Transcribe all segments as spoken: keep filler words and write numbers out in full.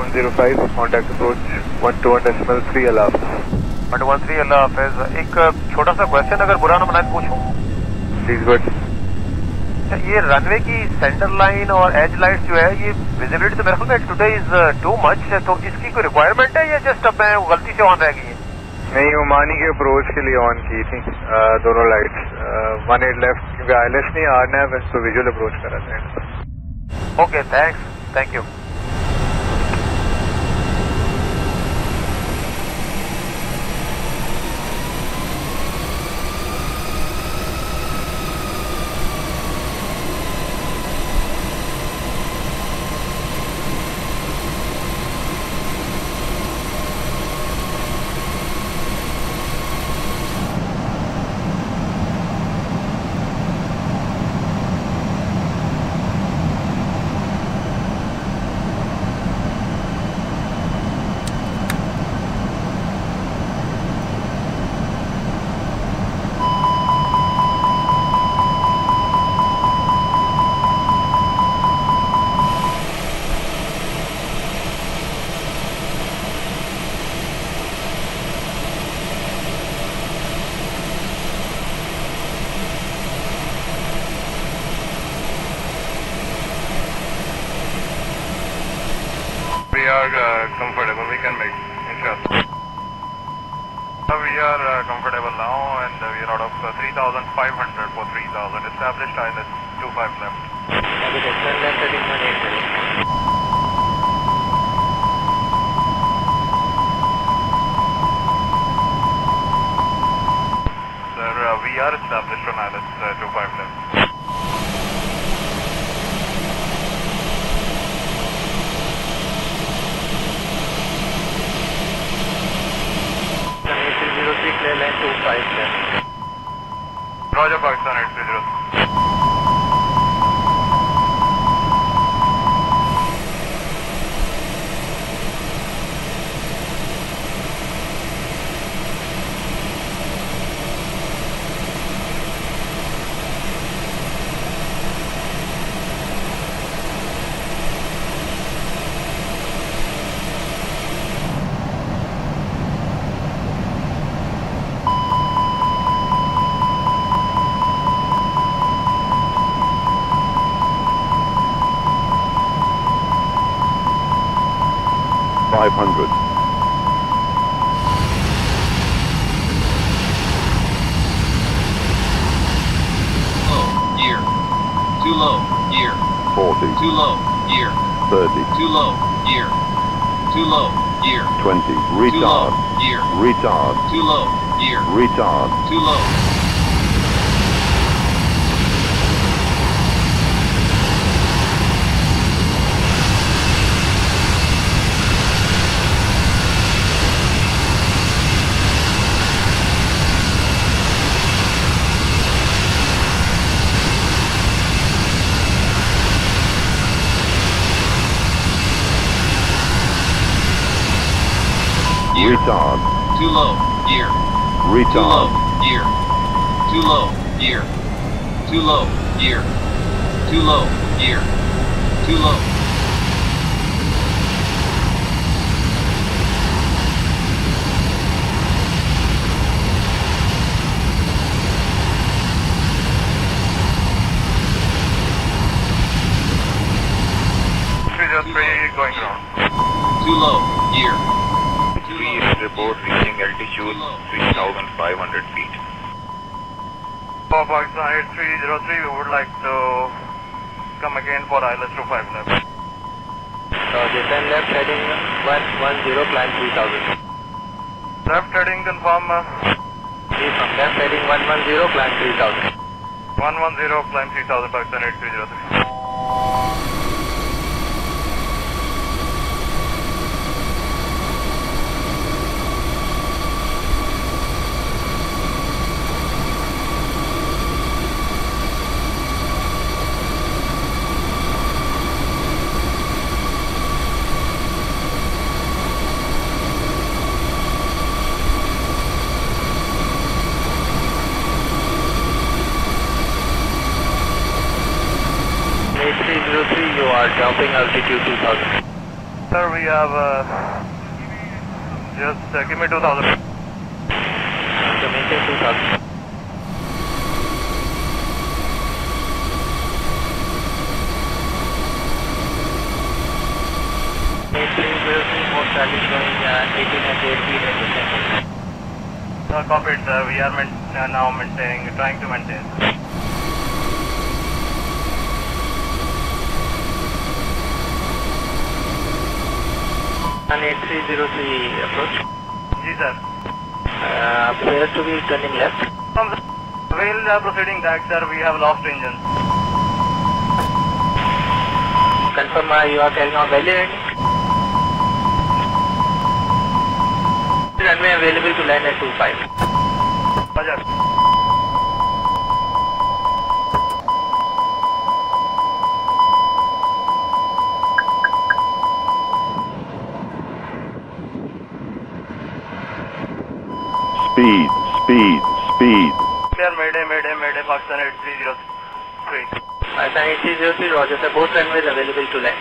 one zero five, contact approach one two one decimal three Allah Hafiz. one two one three Allah Hafiz. एक छोटा सा question अगर बुरा ना मनाए तो पूछूं? Please go ahead. ये रनवे की सेंटर लाइन और एज लाइट जो है ये विजिबिलिटी तो मेरे ख्याल में टुडे इज टू मच, तो इसकी कोई रिक्वायरमेंट है या जस्ट अब मैं गलती से ऑन रह गई है? नहीं, ओमानी के अप्रोच के लिए ऑन की थी दोनों लाइट्स, वन एट लेफ्ट क्योंकि आईएलएस नहीं आरना है, तो विजुअल अप्रोच करा था। Okay, thanks, thank you. We are uh, comfortable, we can make, inshallah. So we are uh, comfortable now and uh, we are out of uh, three thousand five hundred for three thousand. Established I L S two five left. Navigation left heading one eight zero. Sir, uh, we are established on I L S uh, two five left. Clear line two five left. Roger, Pakistan eight three zero. five hundred. Low, gear. Too low, gear. forty. Too low, gear. thirty. Too low, gear. Too low, gear. twenty. Too low, Retard. gear. Retard. Too low, gear. Retard. Too low. Retard. Too low, gear. Too low, Retard. gear. Too low, gear. Too low, gear. Too low, gear. Too low. three zero three going around. Too low, gear. Please report reaching altitude three thousand five hundred feet. For Pakistan eight three zero three, we would like to come again for I L S two five left. So descend left heading one one zero, climb three thousand. Left heading confirm. Uh, From left heading one one zero, climb three thousand. one one zero, climb three thousand, Pakistan eight three zero three. three zero three, you are dropping altitude two thousand. Sir, we have uh, just uh, give me two thousand. So maintain two thousand. eight three zero three, more traffic going uh, eighteen at eight feet and descending. Uh, copy it, sir. We are main uh, now maintaining, trying to maintain. And eight three zero three approach. Ji, sir. Uh, appears to be turning left. From the rail uh, proceeding back, sir, we have lost engine. Confirm uh, you are carrying on belly landing. Runway available to land at two five. Roger. Speed, speed, speed. Clear, Mayday, Mayday, Mayday, Pakistan eight three zero three. Pakistan eight three zero three, Roger sir. Both runways available to land.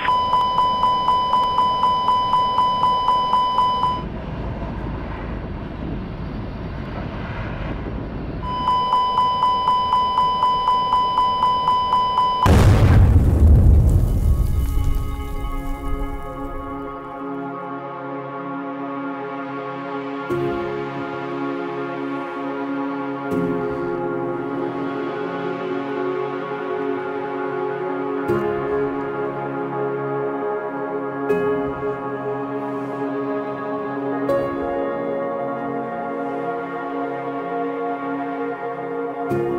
you